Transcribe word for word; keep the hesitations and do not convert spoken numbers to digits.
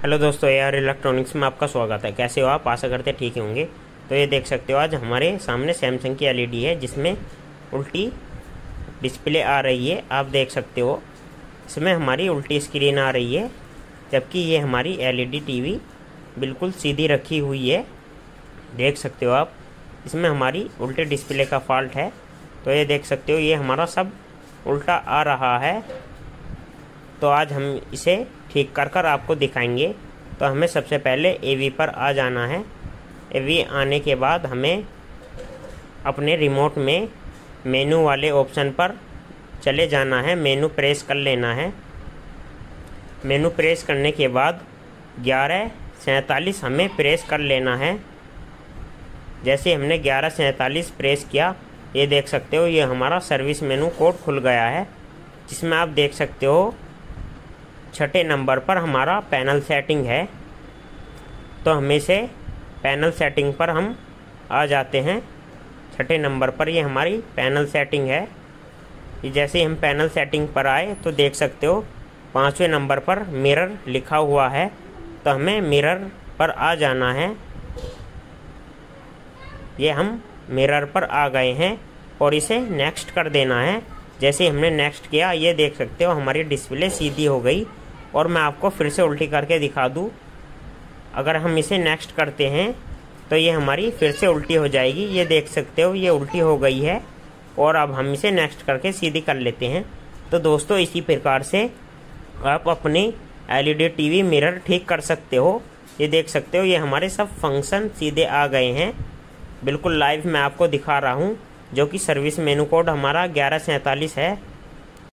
Hello दोस्तों, A R electronics में आपका स्वागत है। कैसे हो आप? आशा करते ठीक होंगे। तो ये देख सकते हो आज हमारे सामने सैमसंग की एल ई डी है जिसमें उल्टी डिस्प्ले आ रही है। आप देख सकते हो इसमें हमारी उल्टी स्क्रीन आ रही है, जबकि ये हमारी एल ई डी टीवी बिल्कुल सीधी रखी हुई है। देख सकते हो आप इसमें हमारी उल्टे डिस्प्ले का फॉल्ट है। तो ये देख सकते हो ये हमारा सब उल्टा आ रहा है। तो आज हम इसे ठीक कर कर आपको दिखाएंगे। तो हमें सबसे पहले ए वी पर आ जाना है। ए वी आने के बाद हमें अपने रिमोट में मेनू वाले ऑप्शन पर चले जाना है। मेनू प्रेस कर लेना है। मेनू प्रेस करने के बाद ग्यारह सैंतालीस हमें प्रेस कर लेना है। जैसे हमने ग्यारह सैंतालीस प्रेस किया, ये देख सकते हो ये हमारा सर्विस मेनू कोड खुल गया है, जिसमें आप देख सकते हो छठे नंबर पर हमारा पैनल सेटिंग है। तो हमें से पैनल सेटिंग पर हम आ जाते हैं। छठे नंबर पर ये हमारी पैनल सेटिंग है। ये जैसे हम पैनल सेटिंग पर आए तो देख सकते हो पाँचवें नंबर पर मिरर लिखा हुआ है। तो हमें मिरर पर आ जाना है। ये हम मिरर पर आ गए हैं और इसे नेक्स्ट कर देना है। जैसे हमने नेक्स्ट किया, ये देख सकते हो हमारी डिस्प्ले सीधी हो गई। और मैं आपको फिर से उल्टी करके दिखा दूँ। अगर हम इसे नेक्स्ट करते हैं तो ये हमारी फिर से उल्टी हो जाएगी। ये देख सकते हो ये उल्टी हो गई है। और अब हम इसे नेक्स्ट करके सीधी कर लेते हैं। तो दोस्तों इसी प्रकार से आप अपनी L E D TV mirror ठीक कर सकते हो। ये देख सकते हो ये हमारे सब फंक्शन सीधे आ गए हैं। बिल्कुल लाइव मैं आपको दिखा रहा हूँ, जो कि सर्विस मेनू कोड हमारा ग्यारह सैंतालीस है।